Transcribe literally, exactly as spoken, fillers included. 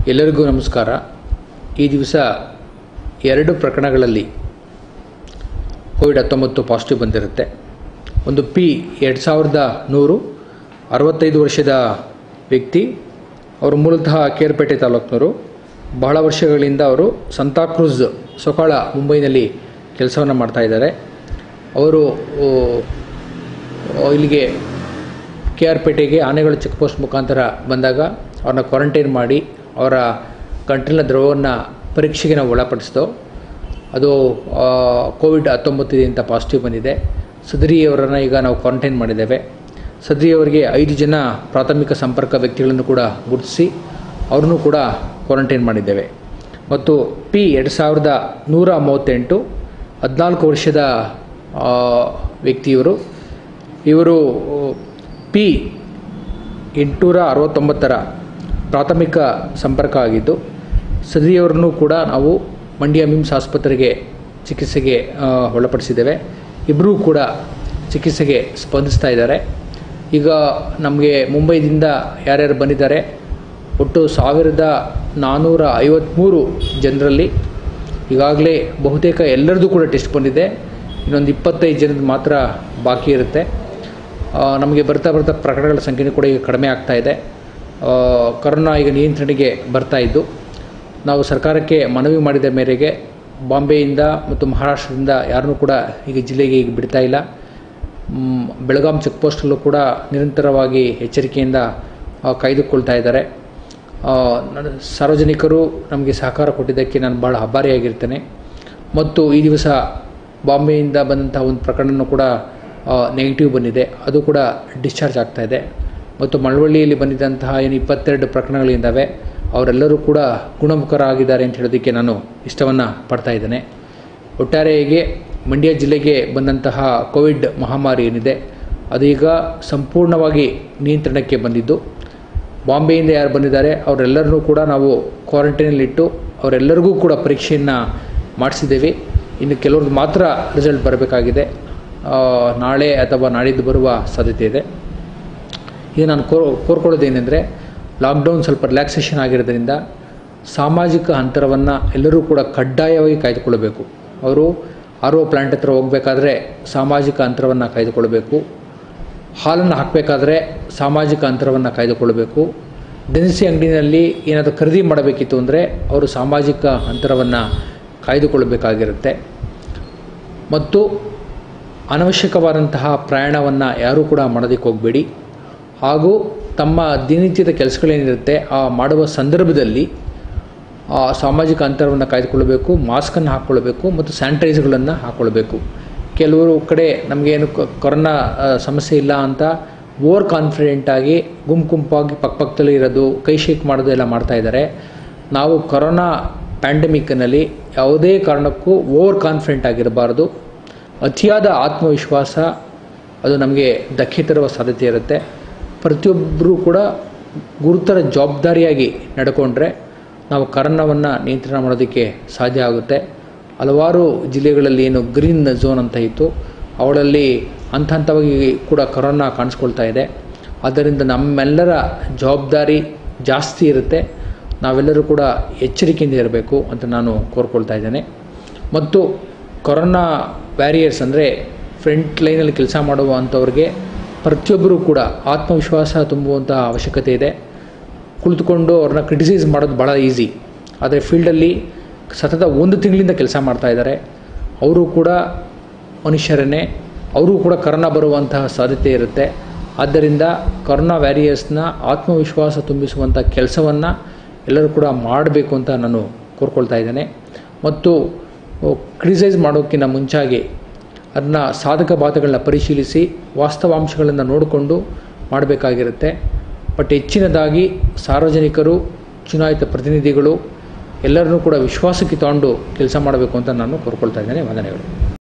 ಎಲ್ಲರಿಗೂ ನಮಸ್ಕಾರ. ಈ ದಿವಸ ಎರಡು ಪ್ರಕರಣಗಳಲ್ಲಿ ಕೋವಿಡ್ ಹತ್ತೊಂಬತ್ತು ಪಾಸಿಟಿವ್ ಬಂದಿರುತ್ತೆ. ಒಂದು ಪಿ ಎರಡು ಸಾವಿರದ ನೂರು ಅರವತ್ತೈದು ವರ್ಷದ ವ್ಯಕ್ತಿ. ಅವರು ಮೂಲತಃ ಕೇರ್ಪೇಟೆ ತಾಲೂಕಿನವರು. ಬಹಳ ವರ್ಷಗಳಿಂದ ಅವರು ಸಂತಾಕ್ರೂಜ್ ಸೊಕಾಳ ಮುಂಬೈನಲ್ಲಿ ಕೆಲಸವನ್ನು ಮಾಡ್ತಾ ಇದ್ದಾರೆ. ಅವರು ಇಲ್ಲಿಗೆ ಕೆ ಆರ್ ಪೇಟೆಗೆ ಆನೆಗಳ ಚೆಕ್ ಪೋಸ್ಟ್ ಮುಖಾಂತರ ಬಂದಾಗ ಅವ್ರನ್ನ ಕ್ವಾರಂಟೈನ್ ಮಾಡಿ ಅವರ ಗಂಟಲಿನ ದ್ರವವನ್ನು ಪರೀಕ್ಷೆಗೆ ನಾವು ಒಳಪಡಿಸಿದೋ. ಅದು ಕೋವಿಡ್ ಹತ್ತೊಂಬತ್ತು ಅಂತ ಪಾಸಿಟಿವ್ ಬಂದಿದೆ. ಸದರಿ ಅವರನ್ನು ಈಗ ನಾವು ಕ್ವಾರಂಟೈನ್ ಮಾಡಿದ್ದೇವೆ. ಸದರಿ ಅವರಿಗೆ ಐದು ಜನ ಪ್ರಾಥಮಿಕ ಸಂಪರ್ಕ ವ್ಯಕ್ತಿಗಳನ್ನು ಕೂಡ ಗುರುತಿಸಿ ಅವ್ರನ್ನೂ ಕೂಡ ಕ್ವಾರಂಟೈನ್ ಮಾಡಿದ್ದೇವೆ. ಮತ್ತು ಪಿ ಎರಡು ಸಾವಿರದ ನೂರ ಮೂವತ್ತೆಂಟು ಹದಿನಾಲ್ಕು ವರ್ಷದ ವ್ಯಕ್ತಿಯವರು. ಇವರು ಪಿ ಎಂಟುನೂರ ಅರವತ್ತೊಂಬತ್ತರ ಪ್ರಾಥಮಿಕ ಸಂಪರ್ಕ ಆಗಿದ್ದು, ಸದರಿಯವರನ್ನು ಕೂಡ ನಾವು ಮಂಡ್ಯ ಮಿಮ್ಸ್ ಆಸ್ಪತ್ರೆಗೆ ಚಿಕಿತ್ಸೆಗೆ ಒಳಪಡಿಸಿದ್ದೇವೆ. ಇಬ್ಬರೂ ಕೂಡ ಚಿಕಿತ್ಸೆಗೆ ಸ್ಪಂದಿಸ್ತಾ ಇದ್ದಾರೆ. ಈಗ ನಮಗೆ ಮುಂಬೈದಿಂದ ಯಾರ್ಯಾರು ಬಂದಿದ್ದಾರೆ, ಒಟ್ಟು ಸಾವಿರದ ನಾನ್ನೂರ ಐವತ್ತ್ಮೂರು ಜನರಲ್ಲಿ ಈಗಾಗಲೇ ಬಹುತೇಕ ಎಲ್ಲರದ್ದು ಕೂಡ ಟೆಸ್ಟ್ ಬಂದಿದೆ. ಇನ್ನೊಂದು ಇಪ್ಪತ್ತೈದು ಜನದ ಮಾತ್ರ ಬಾಕಿ ಇರುತ್ತೆ. ನಮಗೆ ಬರ್ತಾ ಬರ್ತಾ ಪ್ರಕರಣಗಳ ಸಂಖ್ಯೆ ಕೂಡ ಈಗ ಕಡಿಮೆ ಆಗ್ತಾ ಇದೆ. ಕೊರೋನಾ ಈಗ ನಿಯಂತ್ರಣೆಗೆ ಬರ್ತಾ ಇದ್ದು, ನಾವು ಸರ್ಕಾರಕ್ಕೆ ಮನವಿ ಮಾಡಿದ ಮೇರೆಗೆ ಬಾಂಬೆಯಿಂದ ಮತ್ತು ಮಹಾರಾಷ್ಟ್ರದಿಂದ ಯಾರನ್ನೂ ಕೂಡ ಈಗ ಜಿಲ್ಲೆಗೆ ಈಗ ಬಿಡ್ತಾ ಇಲ್ಲ. ಬೆಳಗಾಂ ಚೆಕ್ ಪೋಸ್ಟಲ್ಲೂ ಕೂಡ ನಿರಂತರವಾಗಿ ಎಚ್ಚರಿಕೆಯಿಂದ ಕಾಯ್ದುಕೊಳ್ತಾ ಇದ್ದಾರೆ. ಸಾರ್ವಜನಿಕರು ನಮಗೆ ಸಹಕಾರ ಕೊಟ್ಟಿದ್ದಕ್ಕೆ ನಾನು ಭಾಳ ಆಭಾರಿಯಾಗಿರ್ತೇನೆ. ಮತ್ತು ಈ ದಿವಸ ಬಾಂಬೆಯಿಂದ ಬಂದಂಥ ಒಂದು ಪ್ರಕರಣನೂ ಕೂಡ ನೆಗೆಟಿವ್ ಬಂದಿದೆ. ಅದು ಕೂಡ ಡಿಸ್ಚಾರ್ಜ್ ಆಗ್ತಾಯಿದೆ. ಮತ್ತು ಮಳವಳ್ಳಿಯಲ್ಲಿ ಬಂದಿದ್ದಂತಹ ಏನು ಇಪ್ಪತ್ತೆರಡು ಪ್ರಕರಣಗಳಿದ್ದಾವೆ, ಅವರೆಲ್ಲರೂ ಕೂಡ ಗುಣಮುಖರಾಗಿದ್ದಾರೆ ಅಂತ ಹೇಳೋದಕ್ಕೆ ನಾನು ಇಷ್ಟವನ್ನು ಪಡ್ತಾ ಇದ್ದೇನೆ. ಒಟ್ಟಾರೆಯಾಗಿ ಮಂಡ್ಯ ಜಿಲ್ಲೆಗೆ ಬಂದಂತಹ ಕೋವಿಡ್ ಮಹಾಮಾರಿ ಏನಿದೆ ಅದೀಗ ಸಂಪೂರ್ಣವಾಗಿ ನಿಯಂತ್ರಣಕ್ಕೆ ಬಂದಿದ್ದು, ಬಾಂಬೆಯಿಂದ ಯಾರು ಬಂದಿದ್ದಾರೆ ಅವರೆಲ್ಲರನ್ನೂ ಕೂಡ ನಾವು ಕ್ವಾರಂಟೈನಲ್ಲಿಟ್ಟು ಅವರೆಲ್ಲರಿಗೂ ಕೂಡ ಪರೀಕ್ಷೆಯನ್ನು ಮಾಡಿಸಿದ್ದೇವೆ. ಇನ್ನು ಕೆಲವ್ರದ್ದು ಮಾತ್ರ ರಿಸಲ್ಟ್ ಬರಬೇಕಾಗಿದೆ. ನಾಳೆ ಅಥವಾ ನಾಡಿದ್ದು ಬರುವ ಸಾಧ್ಯತೆ ಇದೆ. ಈಗ ನಾನು ಕೋರ್ ಕೋರ್ಕೊಳ್ಳೋದೇನೆಂದರೆ, ಲಾಕ್ಡೌನ್ ಸ್ವಲ್ಪ ರಿಲ್ಯಾಕ್ಸೇಷನ್ ಆಗಿರೋದ್ರಿಂದ ಸಾಮಾಜಿಕ ಅಂತರವನ್ನು ಎಲ್ಲರೂ ಕೂಡ ಕಡ್ಡಾಯವಾಗಿ ಕಾಯ್ದುಕೊಳ್ಳಬೇಕು. ಅವರು ಆರ್ ಒ ಪ್ಲ್ಯಾಂಟ್ ಹತ್ರ ಹೋಗಬೇಕಾದ್ರೆ ಸಾಮಾಜಿಕ ಅಂತರವನ್ನು ಕಾಯ್ದುಕೊಳ್ಳಬೇಕು. ಹಾಲನ್ನು ಹಾಕಬೇಕಾದ್ರೆ ಸಾಮಾಜಿಕ ಅಂತರವನ್ನು ಕಾಯ್ದುಕೊಳ್ಳಬೇಕು. ದಿನಸಿ ಅಂಗಡಿನಲ್ಲಿ ಏನಾದರೂ ಖರೀದಿ ಮಾಡಬೇಕಿತ್ತು ಅಂದರೆ ಅವರು ಸಾಮಾಜಿಕ ಅಂತರವನ್ನು ಕಾಯ್ದುಕೊಳ್ಳಬೇಕಾಗಿರುತ್ತೆ. ಮತ್ತು ಅನವಶ್ಯಕವಾದಂತಹ ಪ್ರಯಾಣವನ್ನು ಯಾರೂ ಕೂಡ ಮಾಡೋದಕ್ಕೆ ಹೋಗಬೇಡಿ. ಹಾಗೂ ತಮ್ಮ ದಿನನಿತ್ಯದ ಕೆಲಸಗಳೇನಿರುತ್ತೆ ಆ ಮಾಡುವ ಸಂದರ್ಭದಲ್ಲಿ ಸಾಮಾಜಿಕ ಅಂತರವನ್ನು ಕಾಯ್ದುಕೊಳ್ಳಬೇಕು, ಮಾಸ್ಕನ್ನು ಹಾಕ್ಕೊಳ್ಬೇಕು ಮತ್ತು ಸ್ಯಾನಿಟೈಸರ್ಗಳನ್ನು ಹಾಕ್ಕೊಳ್ಬೇಕು. ಕೆಲವರು ಕಡೆ ನಮಗೇನು ಕೊರೋನಾ ಸಮಸ್ಯೆ ಇಲ್ಲ ಅಂತ ಓವರ್ ಕಾನ್ಫಿಡೆಂಟಾಗಿ ಗುಂಪು ಗುಂಪಾಗಿ ಪಕ್ಕಪಕ್ಕದಲ್ಲಿ ಇರೋದು, ಕೈ ಶೇಕ್ ಮಾಡೋದು ಎಲ್ಲ ಮಾಡ್ತಾಯಿದ್ದಾರೆ. ನಾವು ಕೊರೋನಾ ಪ್ಯಾಂಡಮಿಕ್ನಲ್ಲಿ ಯಾವುದೇ ಕಾರಣಕ್ಕೂ ಓವರ್ ಕಾನ್ಫಿಡೆಂಟ್ ಆಗಿರಬಾರ್ದು. ಅತಿಯಾದ ಆತ್ಮವಿಶ್ವಾಸ ಅದು ನಮಗೆ ಧಕ್ಕೆ ತರುವ ಸಾಧ್ಯತೆ ಇರುತ್ತೆ. ಪ್ರತಿಯೊಬ್ಬರೂ ಕೂಡ ಗುರುತರ ಜವಾಬ್ದಾರಿಯಾಗಿ ನಡ್ಕೊಂಡ್ರೆ ನಾವು ಕರೋನಾವನ್ನು ನಿಯಂತ್ರಣ ಮಾಡೋದಕ್ಕೆ ಸಾಧ್ಯ ಆಗುತ್ತೆ. ಹಲವಾರು ಜಿಲ್ಲೆಗಳಲ್ಲಿ ಏನು ಗ್ರೀನ್ ಝೋನ್ ಅಂತ ಇತ್ತು, ಅವುಗಳಲ್ಲಿ ಹಂತ ಹಂತವಾಗಿ ಕೂಡ ಕರೋನಾ ಕಾಣಿಸ್ಕೊಳ್ತಾ ಇದೆ. ಆದ್ದರಿಂದ ನಮ್ಮೆಲ್ಲರ ಜವಾಬ್ದಾರಿ ಜಾಸ್ತಿ ಇರುತ್ತೆ. ನಾವೆಲ್ಲರೂ ಕೂಡ ಎಚ್ಚರಿಕೆಯಿಂದ ಇರಬೇಕು ಅಂತ ನಾನು ಕೋರ್ಕೊಳ್ತಾ ಇದ್ದೇನೆ. ಮತ್ತು ಕೊರೋನಾ ವ್ಯಾರಿಯರ್ಸ್ ಅಂದರೆ ಫ್ರಂಟ್ ಲೈನಲ್ಲಿ ಕೆಲಸ ಮಾಡುವಂಥವ್ರಿಗೆ ಪ್ರತಿಯೊಬ್ಬರೂ ಕೂಡ ಆತ್ಮವಿಶ್ವಾಸ ತುಂಬುವಂಥ ಅವಶ್ಯಕತೆ ಇದೆ. ಕುಳಿತುಕೊಂಡು ಅವ್ರನ್ನ ಕ್ರಿಟಿಸೈಸ್ ಮಾಡೋದು ಭಾಳ ಈಸಿ. ಆದರೆ ಫೀಲ್ಡಲ್ಲಿ ಸತತ ಒಂದು ತಿಂಗಳಿಂದ ಕೆಲಸ ಮಾಡ್ತಾ ಇದ್ದಾರೆ. ಅವರು ಕೂಡ ಮನುಷ್ಯರನ್ನೇ, ಅವರು ಕೂಡ ಕರೋನಾ ಬರುವಂತಹ ಸಾಧ್ಯತೆ ಇರುತ್ತೆ. ಆದ್ದರಿಂದ ಕೊರೋನಾ ವ್ಯಾರಿಯರ್ಸ್ನ ಆತ್ಮವಿಶ್ವಾಸ ತುಂಬಿಸುವಂಥ ಕೆಲಸವನ್ನು ಎಲ್ಲರೂ ಕೂಡ ಮಾಡಬೇಕು ಅಂತ ನಾನು ಕೋರ್ಕೊಳ್ತಾ ಇದ್ದೇನೆ. ಮತ್ತು ಕ್ರಿಟಿಸೈಸ್ ಮಾಡೋಕ್ಕಿಂತ ಮುಂಚಾಗಿ ಅದನ್ನ ಸಾಧಕ ಬಾಧಗಳನ್ನ ಪರಿಶೀಲಿಸಿ ವಾಸ್ತವಾಂಶಗಳನ್ನು ನೋಡಿಕೊಂಡು ಮಾಡಬೇಕಾಗಿರುತ್ತೆ. ಬಟ್ ಹೆಚ್ಚಿನದಾಗಿ ಸಾರ್ವಜನಿಕರು, ಚುನಾಯಿತ ಪ್ರತಿನಿಧಿಗಳು ಎಲ್ಲರನ್ನೂ ಕೂಡ ವಿಶ್ವಾಸಕ್ಕೆ ತಗೊಂಡು ಕೆಲಸ ಮಾಡಬೇಕು ಅಂತ ನಾನು ಕೋರ್ಕೊಳ್ತಾ ಇದ್ದೇನೆ. ವಂದನೆಗಳು.